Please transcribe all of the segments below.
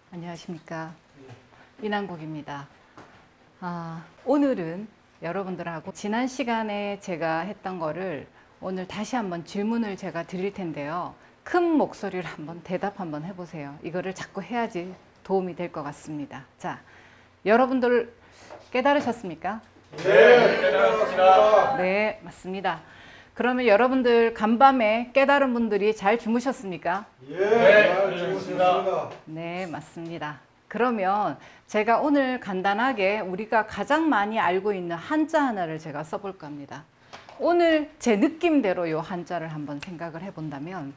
안녕하십니까. 이난국입니다. 오늘은 여러분들하고 지난 시간에 제가 했던 거를 오늘 다시 한번 질문을 제가 드릴 텐데요. 큰 목소리로 한번 대답 한번 해보세요. 이거를 자꾸 해야지 도움이 될 것 같습니다. 자, 여러분들 깨달으셨습니까? 네, 깨달았습니다. 네, 맞습니다. 그러면 여러분들 간밤에 깨달은 분들이 잘 주무셨습니까? 네, 주무셨습니다. 네, 맞습니다. 그러면 제가 오늘 간단하게 우리가 가장 많이 알고 있는 한자 하나를 제가 써볼까 합니다. 오늘 제 느낌대로 이 한자를 한번 생각을 해본다면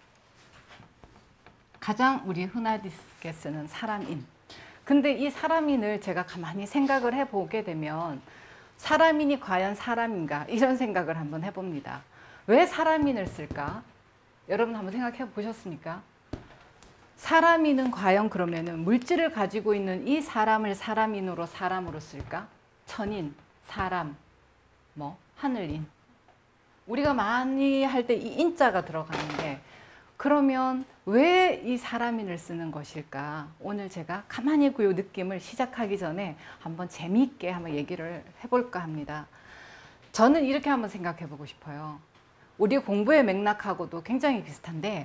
가장 우리 흔하게 쓰는 사람인. 근데 이 사람인을 제가 가만히 생각을 해보게 되면 사람인이 과연 사람인가? 이런 생각을 한번 해봅니다. 왜 사람인을 쓸까? 여러분 한번 생각해 보셨습니까? 사람인은 과연 그러면은 물질을 가지고 있는 이 사람을 사람인으로 사람으로 쓸까? 천인, 사람, 뭐 하늘인. 우리가 많이 할 때 이 인자가 들어가는데 그러면 왜 이 사람인을 쓰는 것일까? 오늘 제가 가만히 그 느낌을 시작하기 전에 한번 재미있게 한번 얘기를 해볼까 합니다. 저는 이렇게 한번 생각해 보고 싶어요. 우리 공부의 맥락하고도 굉장히 비슷한데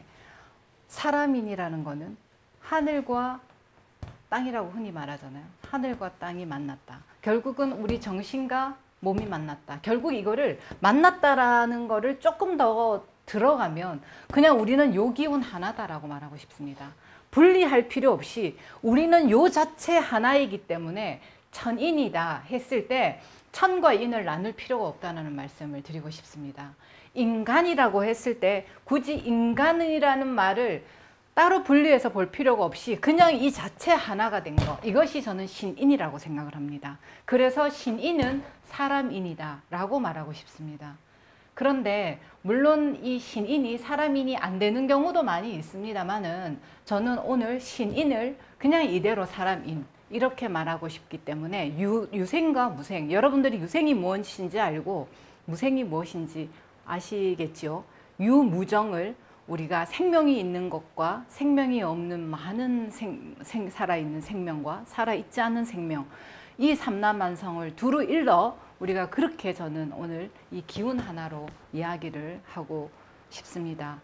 사람인이라는 거는 하늘과 땅이라고 흔히 말하잖아요. 하늘과 땅이 만났다. 결국은 우리 정신과 몸이 만났다. 결국 이거를 만났다라는 거를 조금 더 들어가면 그냥 우리는 요 기운 하나다라고 말하고 싶습니다. 분리할 필요 없이 우리는 요 자체 하나이기 때문에 천인이다 했을 때 천과 인을 나눌 필요가 없다는 말씀을 드리고 싶습니다. 인간이라고 했을 때 굳이 인간이라는 말을 따로 분리해서 볼 필요가 없이 그냥 이 자체 하나가 된 거, 이것이 저는 신인이라고 생각을 합니다. 그래서 신인은 사람인이다 라고 말하고 싶습니다. 그런데 물론 이 신인이 사람인이 안 되는 경우도 많이 있습니다만은 저는 오늘 신인을 그냥 이대로 사람인 이렇게 말하고 싶기 때문에 유생과 무생, 여러분들이 유생이 무엇인지 알고 무생이 무엇인지 아시겠지요? 유무정을 우리가 생명이 있는 것과 생명이 없는 많은 살아있는 생명과 살아있지 않은 생명, 이 삼라만성을 두루 일러 우리가 그렇게 저는 오늘 이 기운 하나로 이야기를 하고 싶습니다.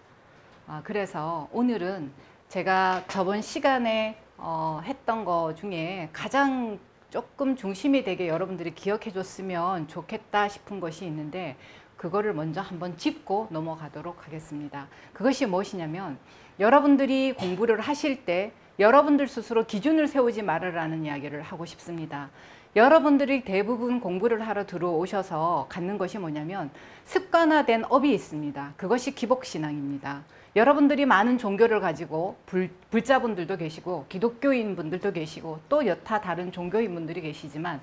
그래서 오늘은 제가 저번 시간에 했던 거 중에 가장 조금 중심이 되게 여러분들이 기억해 줬으면 좋겠다 싶은 것이 있는데 그거를 먼저 한번 짚고 넘어가도록 하겠습니다. 그것이 무엇이냐면 여러분들이 공부를 하실 때 여러분들 스스로 기준을 세우지 말으라는 이야기를 하고 싶습니다. 여러분들이 대부분 공부를 하러 들어오셔서 갖는 것이 뭐냐면 습관화된 업이 있습니다. 그것이 기복신앙입니다. 여러분들이 많은 종교를 가지고 불자분들도 계시고 기독교인 분들도 계시고 또 여타 다른 종교인 분들이 계시지만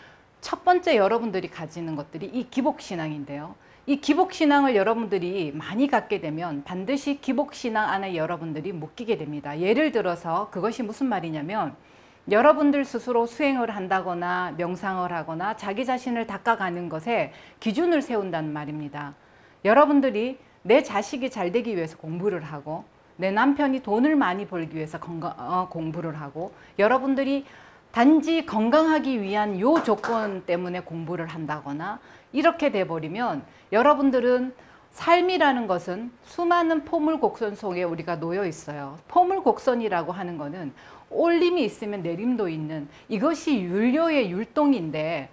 첫 번째 여러분들이 가지는 것들이 이 기복신앙인데요. 이 기복신앙을 여러분들이 많이 갖게 되면 반드시 기복신앙 안에 여러분들이 묶이게 됩니다. 예를 들어서 그것이 무슨 말이냐면 여러분들 스스로 수행을 한다거나 명상을 하거나 자기 자신을 닦아가는 것에 기준을 세운다는 말입니다. 여러분들이 내 자식이 잘 되기 위해서 공부를 하고 내 남편이 돈을 많이 벌기 위해서 공부를 하고 여러분들이 단지 건강하기 위한 요 조건 때문에 공부를 한다거나 이렇게 돼버리면 여러분들은 삶이라는 것은 수많은 포물곡선 속에 우리가 놓여 있어요. 포물곡선이라고 하는 거는 올림이 있으면 내림도 있는 이것이 율료의 율동인데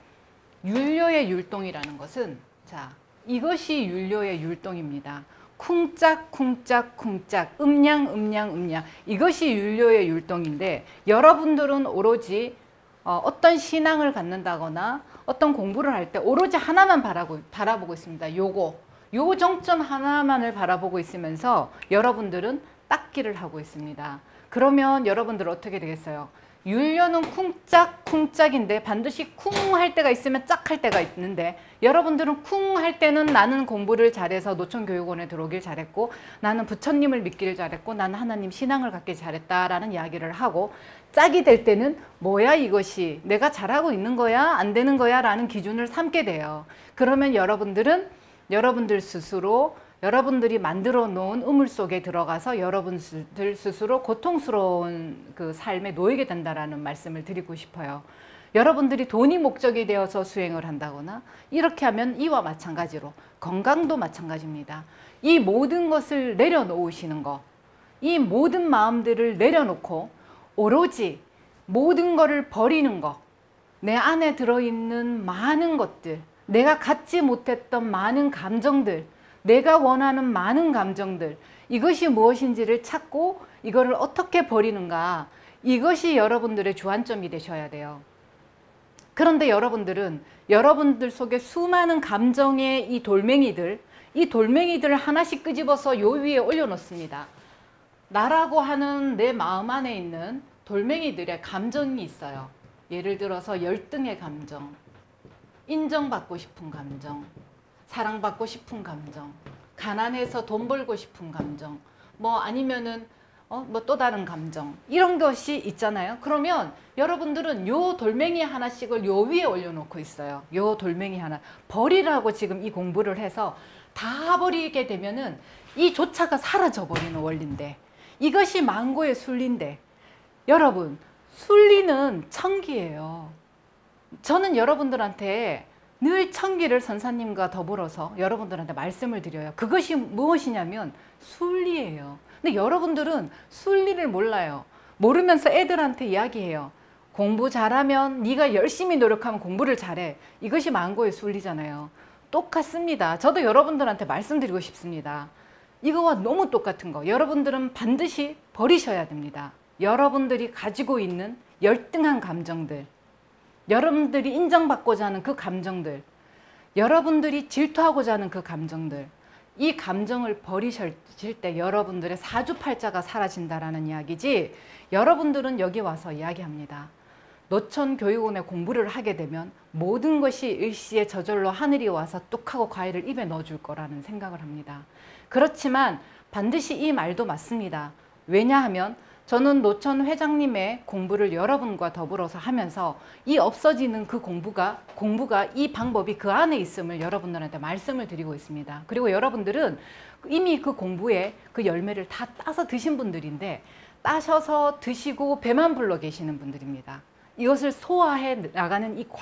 율료의 율동이라는 것은 자 이것이 율료의 율동입니다. 쿵짝 쿵짝 쿵짝 음양 음양 음양 이것이 율료의 율동인데 여러분들은 오로지 어떤 신앙을 갖는다거나 어떤 공부를 할 때 오로지 하나만 바라보고 있습니다. 요 정점 하나만을 바라보고 있으면서 여러분들은 닦기를 하고 있습니다. 그러면 여러분들 어떻게 되겠어요? 율료는 쿵짝 쿵짝인데 반드시 쿵 할 때가 있으면 짝 할 때가 있는데 여러분들은 쿵 할 때는 나는 공부를 잘해서 노천교육원에 들어오길 잘했고 나는 부처님을 믿기를 잘했고 나는 하나님 신앙을 갖길 잘했다라는 이야기를 하고 짝이 될 때는 뭐야 이것이 내가 잘하고 있는 거야 안 되는 거야 라는 기준을 삼게 돼요. 그러면 여러분들은 여러분들 스스로 여러분들이 만들어 놓은 우물 속에 들어가서 여러분들 스스로 고통스러운 그 삶에 놓이게 된다라는 말씀을 드리고 싶어요. 여러분들이 돈이 목적이 되어서 수행을 한다거나 이렇게 하면 이와 마찬가지로 건강도 마찬가지입니다. 이 모든 것을 내려놓으시는 것, 이 모든 마음들을 내려놓고 오로지 모든 것을 버리는 것, 내 안에 들어있는 많은 것들, 내가 갖지 못했던 많은 감정들, 내가 원하는 많은 감정들, 이것이 무엇인지를 찾고 이거를 어떻게 버리는가, 이것이 여러분들의 주안점이 되셔야 돼요. 그런데 여러분들은 여러분들 속에 수많은 감정의 이 돌멩이들을 하나씩 끄집어서 요 위에 올려놓습니다. 나라고 하는 내 마음 안에 있는 돌멩이들의 감정이 있어요. 예를 들어서 열등의 감정, 인정받고 싶은 감정, 사랑받고 싶은 감정, 가난해서 돈 벌고 싶은 감정, 뭐 아니면은 뭐 또 다른 감정, 이런 것이 있잖아요. 그러면 여러분들은 요 돌멩이 하나씩을 요 위에 올려놓고 있어요. 요 돌멩이 하나 버리라고 지금 이 공부를 해서 다 버리게 되면은 이 조차가 사라져 버리는 원리인데, 이것이 만고의 순리인데, 여러분 순리는 천기예요. 저는 여러분들한테 늘 천기를 선사님과 더불어서 여러분들한테 말씀을 드려요. 그것이 무엇이냐면 순리예요. 근데 여러분들은 순리를 몰라요. 모르면서 애들한테 이야기해요. 공부 잘하면, 네가 열심히 노력하면 공부를 잘해. 이것이 만고의 순리잖아요. 똑같습니다. 저도 여러분들한테 말씀드리고 싶습니다. 이거와 너무 똑같은 거, 여러분들은 반드시 버리셔야 됩니다. 여러분들이 가지고 있는 열등한 감정들, 여러분들이 인정받고자 하는 그 감정들, 여러분들이 질투하고자 하는 그 감정들, 이 감정을 버리실 때 여러분들의 사주팔자가 사라진다라는 이야기지, 여러분들은 여기 와서 이야기합니다. 노천교육원에 공부를 하게 되면 모든 것이 일시에 저절로 하늘이 와서 뚝 하고 과일을 입에 넣어줄 거라는 생각을 합니다. 그렇지만 반드시 이 말도 맞습니다. 왜냐하면 저는 노천 회장님의 공부를 여러분과 더불어서 하면서 이 없어지는 그 공부가 이 방법이 그 안에 있음을 여러분들한테 말씀을 드리고 있습니다. 그리고 여러분들은 이미 그 공부에 그 열매를 다 따서 드신 분들인데, 따셔서 드시고 배만 불러 계시는 분들입니다. 이것을 소화해 나가는 이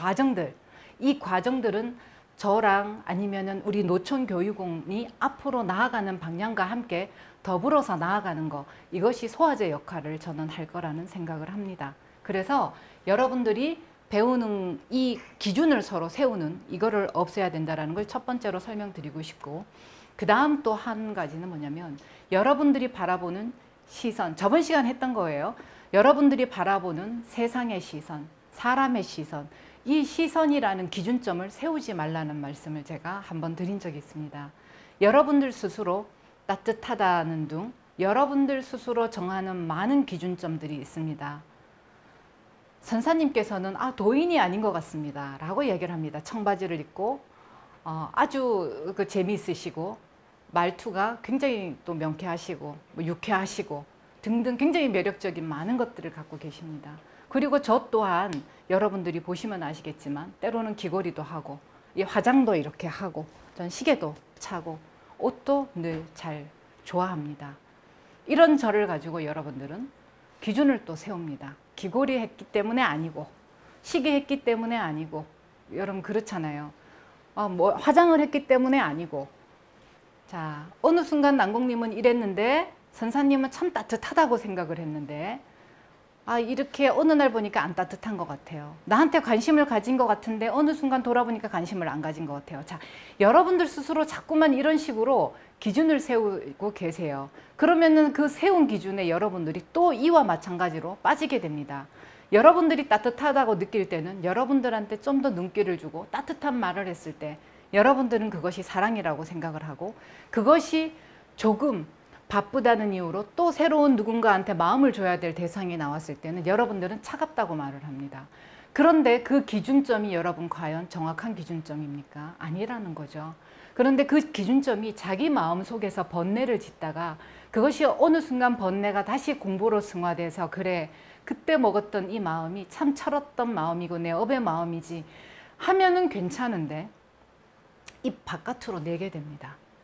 과정들은 저랑 아니면은 우리 노천교육원이 앞으로 나아가는 방향과 함께 더불어서 나아가는 거, 이것이 소화제 역할을 저는 할 거라는 생각을 합니다. 그래서 여러분들이 배우는 이 기준을 서로 세우는 이거를 없애야 된다는 걸 첫 번째로 설명드리고 싶고, 그 다음 또 한 가지는 뭐냐면 여러분들이 바라보는 시선, 저번 시간 했던 거예요. 여러분들이 바라보는 세상의 시선, 사람의 시선, 이 시선이라는 기준점을 세우지 말라는 말씀을 제가 한번 드린 적이 있습니다. 여러분들 스스로 따뜻하다는 등 여러분들 스스로 정하는 많은 기준점들이 있습니다. 선사님께서는 도인이 아닌 것 같습니다 라고 얘기를 합니다. 청바지를 입고 아주 재미있으시고 말투가 굉장히 또 명쾌하시고 유쾌하시고 등등 굉장히 매력적인 많은 것들을 갖고 계십니다. 그리고 저 또한 여러분들이 보시면 아시겠지만 때로는 귀걸이도 하고 이 화장도 이렇게 하고 전 시계도 차고 옷도 늘 잘 좋아합니다. 이런 저를 가지고 여러분들은 기준을 또 세웁니다. 귀걸이 했기 때문에 아니고 시계 했기 때문에 아니고, 여러분 그렇잖아요. 뭐 화장을 했기 때문에 아니고, 자 어느 순간 난공님은 이랬는데 선사님은 참 따뜻하다고 생각을 했는데 이렇게 어느 날 보니까 안 따뜻한 것 같아요. 나한테 관심을 가진 것 같은데 어느 순간 돌아보니까 관심을 안 가진 것 같아요. 자, 여러분들 스스로 자꾸만 이런 식으로 기준을 세우고 계세요. 그러면은 그 세운 기준에 여러분들이 또 이와 마찬가지로 빠지게 됩니다. 여러분들이 따뜻하다고 느낄 때는 여러분들한테 좀 더 눈길을 주고 따뜻한 말을 했을 때 여러분들은 그것이 사랑이라고 생각을 하고, 그것이 조금 바쁘다는 이유로 또 새로운 누군가한테 마음을 줘야 될 대상이 나왔을 때는 여러분들은 차갑다고 말을 합니다. 그런데 그 기준점이 여러분 과연 정확한 기준점입니까? 아니라는 거죠. 그런데 그 기준점이 자기 마음 속에서 번뇌를 짓다가 그것이 어느 순간 번뇌가 다시 공부로 승화돼서 그래 그때 먹었던 이 마음이 참 철었던 마음이고 내 업의 마음이지 하면은 괜찮은데 입 바깥으로 내게 됩니다.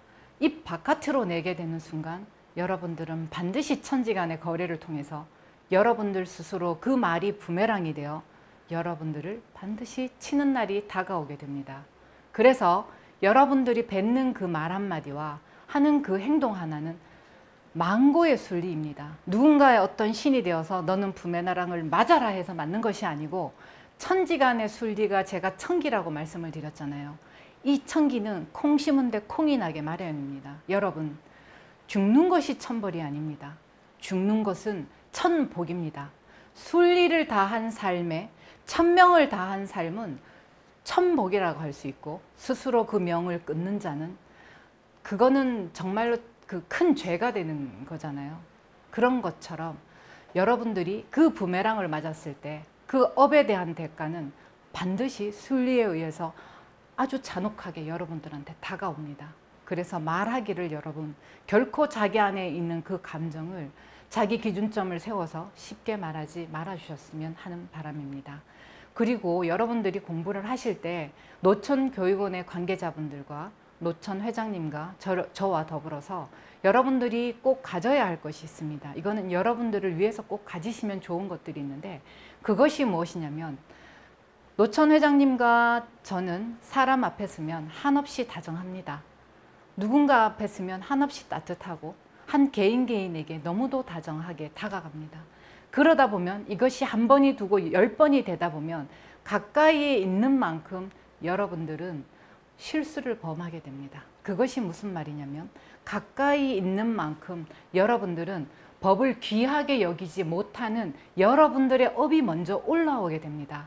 입 바깥으로 내게 되는 순간 여러분들은 반드시 천지간의 거래를 통해서 여러분들 스스로 그 말이 부메랑이 되어 여러분들을 반드시 치는 날이 다가오게 됩니다. 그래서 여러분들이 뱉는 그 말 한마디와 하는 그 행동 하나는 망고의 순리입니다. 누군가의 어떤 신이 되어서 너는 부메랑을 맞아라 해서 맞는 것이 아니고 천지간의 순리가 제가 천기라고 말씀을 드렸잖아요. 이 천기는 콩 심은 데 콩이 나게 마련입니다. 여러분, 죽는 것이 천벌이 아닙니다. 죽는 것은 천복입니다. 순리를 다한 삶에 천명을 다한 삶은 천복이라고 할 수 있고 스스로 그 명을 끊는 자는 그거는 정말로 그 큰 죄가 되는 거잖아요. 그런 것처럼 여러분들이 그 부메랑을 맞았을 때 그 업에 대한 대가는 반드시 순리에 의해서 아주 잔혹하게 여러분들한테 다가옵니다. 그래서 말하기를 여러분 결코 자기 안에 있는 그 감정을 자기 기준점을 세워서 쉽게 말하지 말아주셨으면 하는 바람입니다. 그리고 여러분들이 공부를 하실 때 노천교육원의 관계자분들과 노천 회장님과 저와 더불어서 여러분들이 꼭 가져야 할 것이 있습니다. 이거는 여러분들을 위해서 꼭 가지시면 좋은 것들이 있는데 그것이 무엇이냐면 노천 회장님과 저는 사람 앞에 서면 한없이 다정합니다. 누군가 앞에 서면 한없이 따뜻하고 한 개인에게 너무도 다정하게 다가갑니다. 그러다 보면 이것이 한 번이 두고 10번이 되다 보면 가까이에 있는 만큼 여러분들은 실수를 범하게 됩니다. 그것이 무슨 말이냐면 가까이 있는 만큼 여러분들은 법을 귀하게 여기지 못하는 여러분들의 업이 먼저 올라오게 됩니다.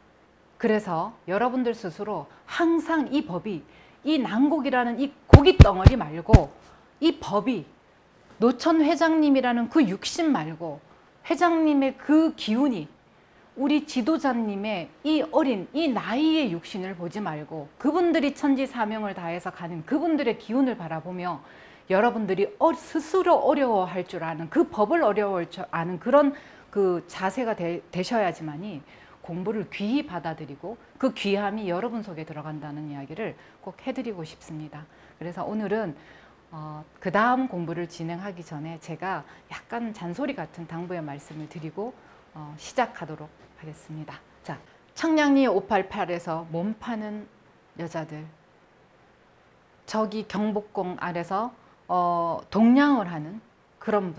그래서 여러분들 스스로 항상 이 법이 이 난곡이라는 이 고기 덩어리 말고 이 법이 노천 회장님이라는 그 육신 말고 회장님의 그 기운이 우리 지도자님의 이 어린 이 나이의 육신을 보지 말고 그분들이 천지 사명을 다해서 가는 그분들의 기운을 바라보며 여러분들이 스스로 어려워할 줄 아는 그 법을 어려워할 줄 아는 그런 그 자세가 되셔야지만이 공부를 귀히 받아들이고 그 귀함이 여러분 속에 들어간다는 이야기를 꼭 해드리고 싶습니다. 그래서 오늘은 그 다음 공부를 진행하기 전에 제가 약간 잔소리 같은 당부의 말씀을 드리고 시작하도록 하겠습니다. 자, 청량리 588에서 몸 파는 여자들, 저기 경복궁 아래서 동냥을 하는 그런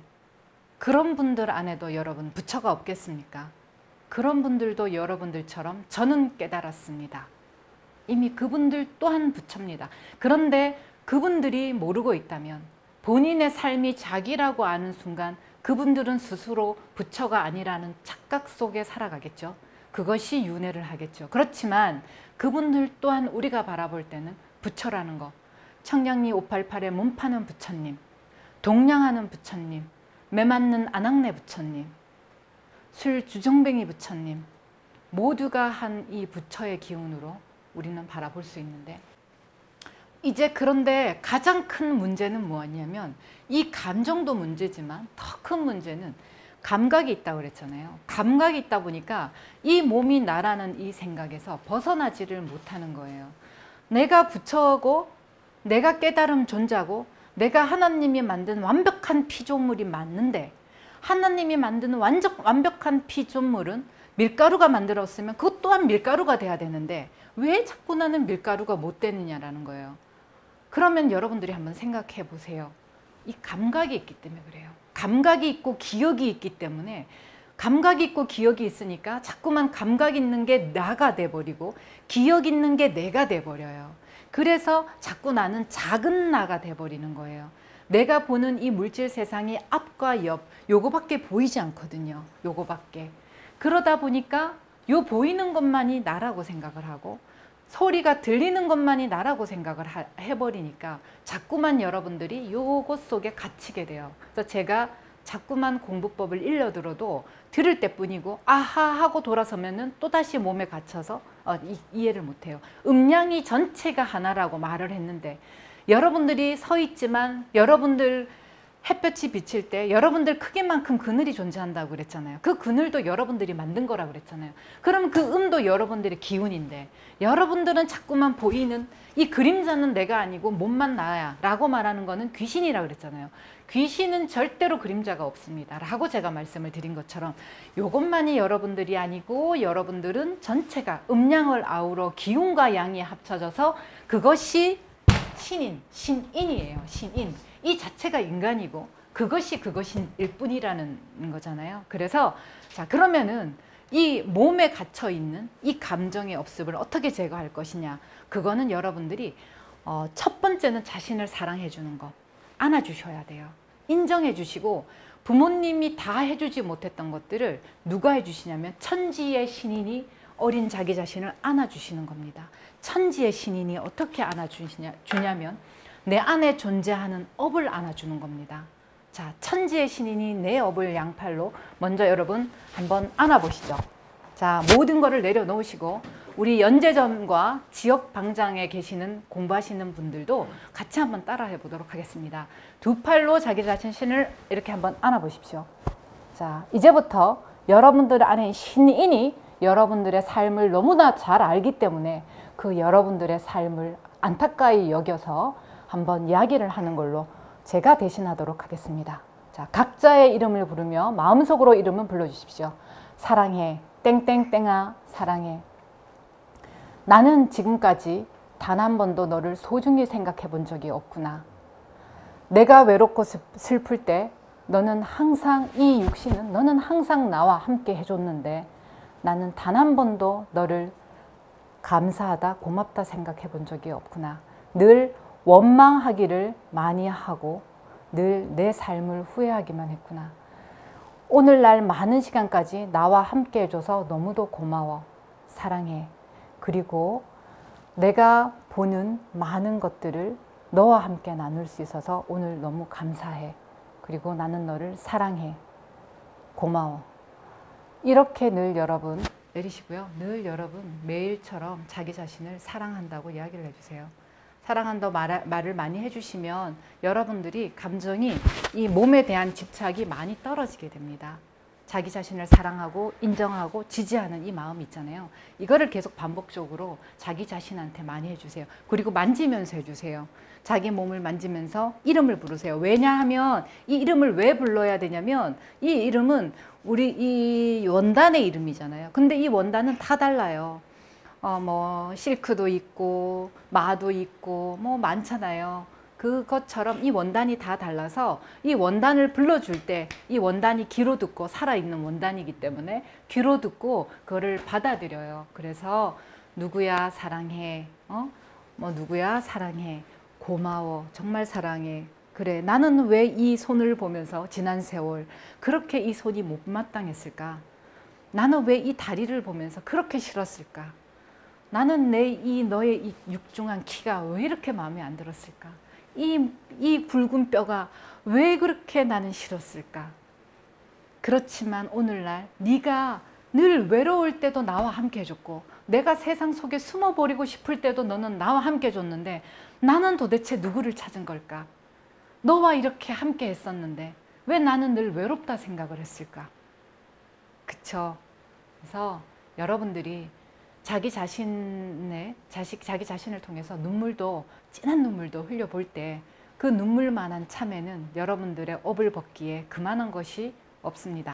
분들 안에도 여러분 부처가 없겠습니까? 그런 분들도 여러분들처럼 저는 깨달았습니다. 이미 그분들 또한 부처입니다. 그런데 그분들이 모르고 있다면 본인의 삶이 자기라고 아는 순간 그분들은 스스로 부처가 아니라는 착각 속에 살아가겠죠. 그것이 윤회를 하겠죠. 그렇지만 그분들 또한 우리가 바라볼 때는 부처라는 것, 청량리 588에 몸 파는 부처님, 동냥하는 부처님, 매맞는 아낙네 부처님, 술 주정뱅이 부처님 모두가 한 이 부처의 기운으로 우리는 바라볼 수 있는데 이제 그런데 가장 큰 문제는 뭐냐면 이 감정도 문제지만 더 큰 문제는 감각이 있다고 그랬잖아요. 감각이 있다 보니까 이 몸이 나라는 이 생각에서 벗어나지를 못하는 거예요. 내가 부처고 내가 깨달음 존재고 내가 하나님이 만든 완벽한 피조물이 맞는데 하나님이 만든 완벽한 피조물은 밀가루가 만들었으면 그것 또한 밀가루가 돼야 되는데 왜 자꾸 나는 밀가루가 못 되느냐라는 거예요. 그러면 여러분들이 한번 생각해 보세요. 이 감각이 있기 때문에 그래요. 감각이 있고 기억이 있기 때문에 감각이 있고 기억이 있으니까 자꾸만 감각 있는 게 나가 돼버리고 기억 있는 게 내가 돼버려요. 그래서 자꾸 나는 작은 나가 돼버리는 거예요. 내가 보는 이 물질 세상이 앞과 옆 요거밖에 보이지 않거든요. 요거밖에. 그러다 보니까 요 보이는 것만이 나라고 생각을 하고 소리가 들리는 것만이 나라고 생각을 해버리니까 자꾸만 여러분들이 요것 속에 갇히게 돼요. 그래서 제가 자꾸만 공부법을 일러들어도 들을 때뿐이고 아하 하고 돌아서면은 또다시 몸에 갇혀서 이해를 못해요. 음량이 전체가 하나라고 말을 했는데 여러분들이 서 있지만 여러분들 햇볕이 비칠 때 여러분들 크기만큼 그늘이 존재한다고 그랬잖아요. 그 그늘도 여러분들이 만든 거라고 그랬잖아요. 그럼 그 음도 여러분들의 기운인데 여러분들은 자꾸만 보이는 이 그림자는 내가 아니고 몸만 나야 라고 말하는 거는 귀신이라고 그랬잖아요. 귀신은 절대로 그림자가 없습니다 라고 제가 말씀을 드린 것처럼 이것만이 여러분들이 아니고 여러분들은 전체가 음양을 아우러 기운과 양이 합쳐져서 그것이 신인이에요. 신인. 이 자체가 인간이고 그것이 그것일 뿐이라는 거잖아요. 그래서 자 그러면은 이 몸에 갇혀 있는 이 감정의 업습을 어떻게 제거할 것이냐. 그거는 여러분들이 첫 번째는 자신을 사랑해 주는 거. 안아주셔야 돼요. 인정해 주시고 부모님이 다 해주지 못했던 것들을 누가 해주시냐면 천지의 신인이 어린 자기 자신을 안아주시는 겁니다. 천지의 신인이 어떻게 안아주냐면 내 안에 존재하는 업을 안아주는 겁니다. 자, 천지의 신인이 내 업을 양팔로 먼저 여러분 한번 안아보시죠. 자, 모든 거를 내려놓으시고 우리 연제점과 지역 방장에 계시는 공부하시는 분들도 같이 한번 따라해 보도록 하겠습니다. 두 팔로 자기 자신을 이렇게 한번 안아보십시오. 자, 이제부터 여러분들 안에 신인이 여러분들의 삶을 너무나 잘 알기 때문에 그 여러분들의 삶을 안타까이 여겨서 한번 이야기를 하는 걸로 제가 대신하도록 하겠습니다. 자, 각자의 이름을 부르며 마음속으로 이름을 불러주십시오. 사랑해, 땡땡땡아, 사랑해. 나는 지금까지 단 한 번도 너를 소중히 생각해 본 적이 없구나. 내가 외롭고 슬플 때 너는 항상 이 육신은 너는 항상 나와 함께 해줬는데 나는 단 한 번도 너를 감사하다, 고맙다 생각해 본 적이 없구나. 늘 원망하기를 많이 하고 늘 내 삶을 후회하기만 했구나. 오늘날 많은 시간까지 나와 함께 해줘서 너무도 고마워. 사랑해. 그리고 내가 보는 많은 것들을 너와 함께 나눌 수 있어서 오늘 너무 감사해. 그리고 나는 너를 사랑해. 고마워. 이렇게 늘 여러분 내리시고요. 늘 여러분 매일처럼 자기 자신을 사랑한다고 이야기를 해주세요. 사랑한다 말을 많이 해주시면 여러분들이 감정이 이 몸에 대한 집착이 많이 떨어지게 됩니다. 자기 자신을 사랑하고 인정하고 지지하는 이 마음이 있잖아요. 이거를 계속 반복적으로 자기 자신한테 많이 해주세요. 그리고 만지면서 해주세요. 자기 몸을 만지면서 이름을 부르세요. 왜냐하면 이 이름을 왜 불러야 되냐면 이 이름은 우리 이 원단의 이름이잖아요. 근데 이 원단은 다 달라요. 뭐 실크도 있고 마도 있고 뭐 많잖아요. 그것처럼 이 원단이 다 달라서 이 원단을 불러줄 때 이 원단이 귀로 듣고 살아있는 원단이기 때문에 귀로 듣고 그거를 받아들여요. 그래서 누구야 사랑해, 뭐 누구야 사랑해, 고마워, 정말 사랑해. 그래, 나는 왜 이 손을 보면서 지난 세월 그렇게 이 손이 못마땅했을까? 나는 왜 이 다리를 보면서 그렇게 싫었을까? 나는 너의 이 육중한 키가 왜 이렇게 마음에 안 들었을까? 이 굵은 뼈가 왜 그렇게 나는 싫었을까? 그렇지만 오늘날 네가 늘 외로울 때도 나와 함께 해줬고 내가 세상 속에 숨어버리고 싶을 때도 너는 나와 함께 해줬는데 나는 도대체 누구를 찾은 걸까? 너와 이렇게 함께 했었는데 왜 나는 늘 외롭다 생각을 했을까? 그쵸? 그래서 여러분들이 자기 자신을 통해서 눈물도 진한 눈물도 흘려볼 때 그 눈물만한 참에는 여러분들의 업을 벗기에 그만한 것이 없습니다.